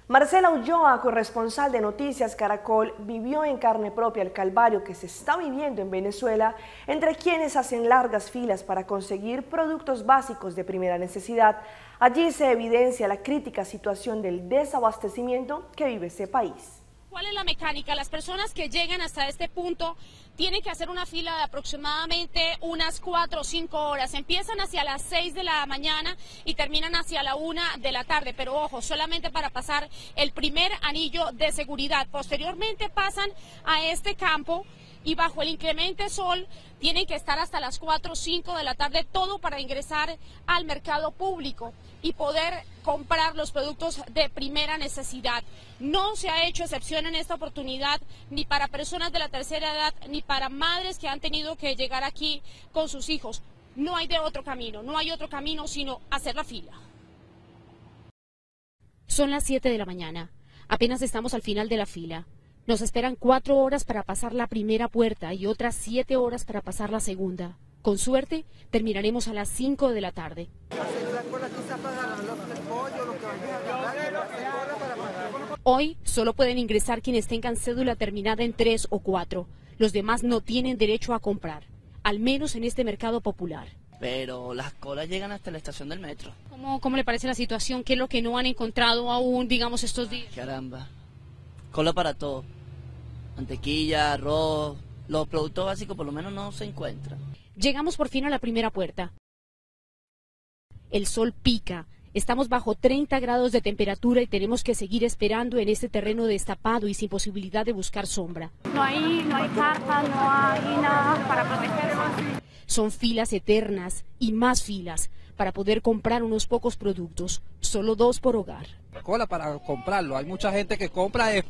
Marcela Ulloa, corresponsal de Noticias Caracol, vivió en carne propia el calvario que se está viviendo en Venezuela entre quienes hacen largas filas para conseguir productos básicos de primera necesidad. Allí se evidencia la crítica situación del desabastecimiento que vive ese país. ¿Cuál es la mecánica? Las personas que llegan hasta este punto tienen que hacer una fila de aproximadamente unas 4 o 5 horas. Empiezan hacia las 6 de la mañana y terminan hacia la 1 de la tarde. Pero ojo, solamente para pasar el primer anillo de seguridad. Posteriormente pasan a este campo y bajo el inclemente sol tienen que estar hasta las 4 o 5 de la tarde, todo para ingresar al mercado público y poder comprar los productos de primera necesidad. No se ha hecho excepción en esta oportunidad ni para personas de la tercera edad ni para madres que han tenido que llegar aquí con sus hijos. No hay de otro camino, no hay otro camino sino hacer la fila. Son las 7 de la mañana, apenas estamos al final de la fila. Nos esperan 4 horas para pasar la primera puerta y otras 7 horas para pasar la segunda. Con suerte, terminaremos a las 5 de la tarde. Hoy solo pueden ingresar quienes tengan cédula terminada en 3 o 4. Los demás no tienen derecho a comprar, al menos en este mercado popular. Pero las colas llegan hasta la estación del metro. ¿Cómo le parece la situación? ¿Qué es lo que no han encontrado aún, digamos, estos días? Caramba, cola para todo. Mantequilla, arroz, los productos básicos por lo menos no se encuentran. Llegamos por fin a la primera puerta. El sol pica, estamos bajo 30 grados de temperatura y tenemos que seguir esperando en este terreno destapado y sin posibilidad de buscar sombra. No hay carpa, no hay nada para protegernos. Son filas eternas y más filas para poder comprar unos pocos productos, solo 2 por hogar. Cola para comprarlo, hay mucha gente que compra es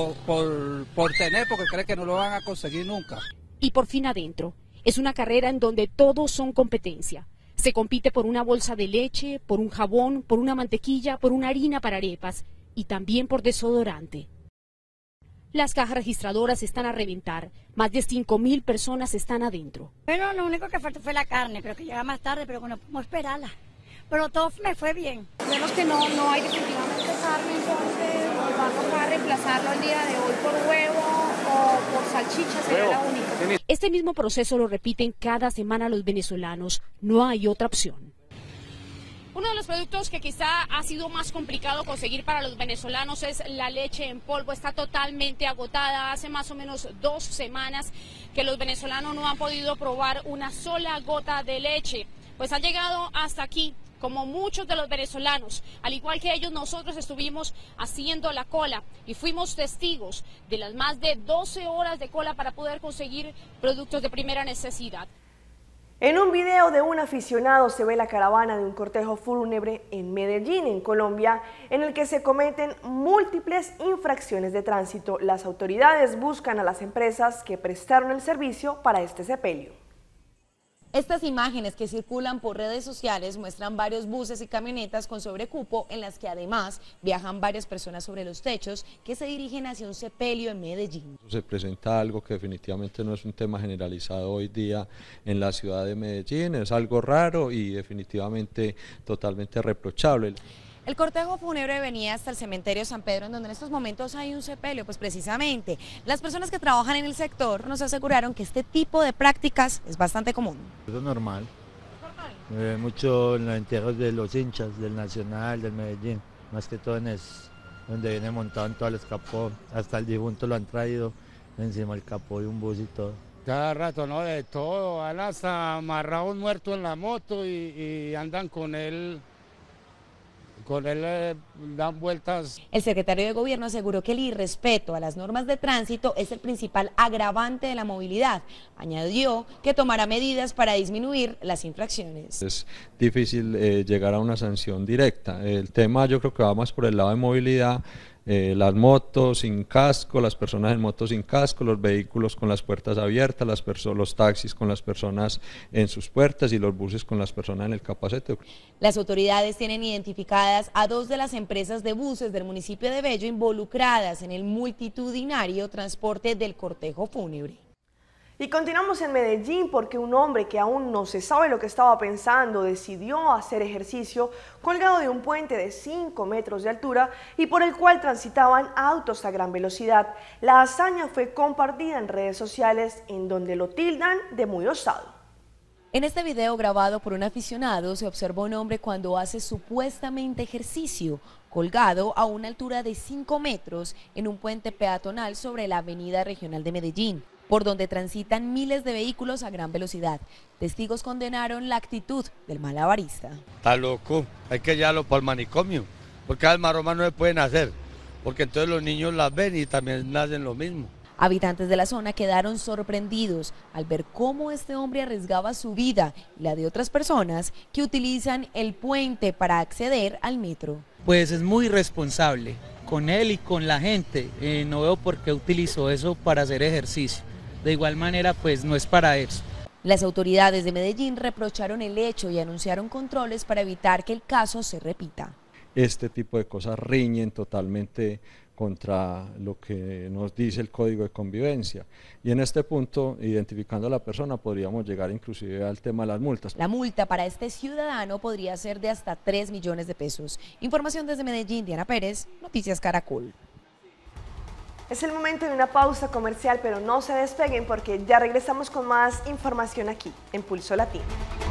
por tener, porque cree que no lo van a conseguir nunca. Y por fin adentro, es una carrera en donde todos son competencia. Se compite por una bolsa de leche, por un jabón, por una mantequilla, por una harina para arepas y también por desodorante. Las cajas registradoras están a reventar, más de 5.000 personas están adentro. Bueno, lo único que faltó fue la carne, pero que llega más tarde, pero no podemos esperarla. Pero todo me fue bien. Vemos que no hay definitivamente carne, entonces nos va a tocar reemplazarlo el día de hoy por huevo o por salchicha, sería la única. Este mismo proceso lo repiten cada semana los venezolanos, no hay otra opción. Uno de los productos que quizá ha sido más complicado conseguir para los venezolanos es la leche en polvo. Está totalmente agotada. Hace más o menos 2 semanas que los venezolanos no han podido probar una sola gota de leche. Pues han llegado hasta aquí, como muchos de los venezolanos. Al igual que ellos, nosotros estuvimos haciendo la cola y fuimos testigos de las más de 12 horas de cola para poder conseguir productos de primera necesidad. En un video de un aficionado se ve la caravana de un cortejo fúnebre en Medellín, en Colombia, en el que se cometen múltiples infracciones de tránsito. Las autoridades buscan a las empresas que prestaron el servicio para este sepelio. Estas imágenes que circulan por redes sociales muestran varios buses y camionetas con sobrecupo en las que además viajan varias personas sobre los techos que se dirigen hacia un sepelio en Medellín. Se presenta algo que definitivamente no es un tema generalizado hoy día en la ciudad de Medellín, es algo raro y definitivamente totalmente reprochable. El cortejo fúnebre venía hasta el cementerio San Pedro, en donde en estos momentos hay un sepelio. Pues precisamente, las personas que trabajan en el sector nos aseguraron que este tipo de prácticas es bastante común. Eso es normal. Mucho en los entierros de los hinchas, del Nacional, del Medellín, más que todo donde viene montado en todo el escapó, hasta el difunto lo han traído encima del capó de un bus y todo. Cada rato, ¿no? De todo, van hasta amarrados muertos en la moto y andan con él dan vueltas. El secretario de Gobierno aseguró que el irrespeto a las normas de tránsito es el principal agravante de la movilidad. Añadió que tomará medidas para disminuir las infracciones. Es difícil llegar a una sanción directa. El tema yo creo que va más por el lado de movilidad. Las motos sin casco, las personas en motos sin casco, los vehículos con las puertas abiertas, los taxis con las personas en sus puertas y los buses con las personas en el capacete. Las autoridades tienen identificadas a 2 de las empresas de buses del municipio de Bello involucradas en el multitudinario transporte del cortejo fúnebre. Y continuamos en Medellín porque un hombre que aún no se sabe lo que estaba pensando decidió hacer ejercicio colgado de un puente de 5 metros de altura y por el cual transitaban autos a gran velocidad. La hazaña fue compartida en redes sociales en donde lo tildan de muy osado. En este video grabado por un aficionado se observa un hombre cuando hace supuestamente ejercicio, colgado a una altura de 5 metros en un puente peatonal sobre la avenida regional de Medellín, por donde transitan miles de vehículos a gran velocidad. Testigos condenaron la actitud del malabarista. Está loco, hay que llevarlo para el manicomio, porque al maroma no se pueden hacer, porque entonces los niños las ven y también hacen lo mismo. Habitantes de la zona quedaron sorprendidos al ver cómo este hombre arriesgaba su vida y la de otras personas que utilizan el puente para acceder al metro. Pues es muy responsable con él y con la gente. No veo por qué utilizó eso para hacer ejercicio. De igual manera, pues no es para eso. Las autoridades de Medellín reprocharon el hecho y anunciaron controles para evitar que el caso se repita. Este tipo de cosas riñen totalmente contra lo que nos dice el Código de Convivencia. Y en este punto, identificando a la persona, podríamos llegar inclusive al tema de las multas. La multa para este ciudadano podría ser de hasta 3 millones de pesos. Información desde Medellín, Diana Pérez, Noticias Caracol. Es el momento de una pausa comercial, pero no se despeguen porque ya regresamos con más información aquí, en Pulso Latino.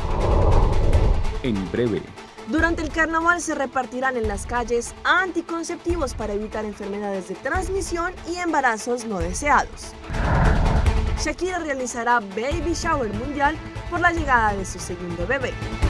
En breve. Durante el carnaval se repartirán en las calles anticonceptivos para evitar enfermedades de transmisión y embarazos no deseados. Shakira realizará Baby Shower Mundial por la llegada de su segundo bebé.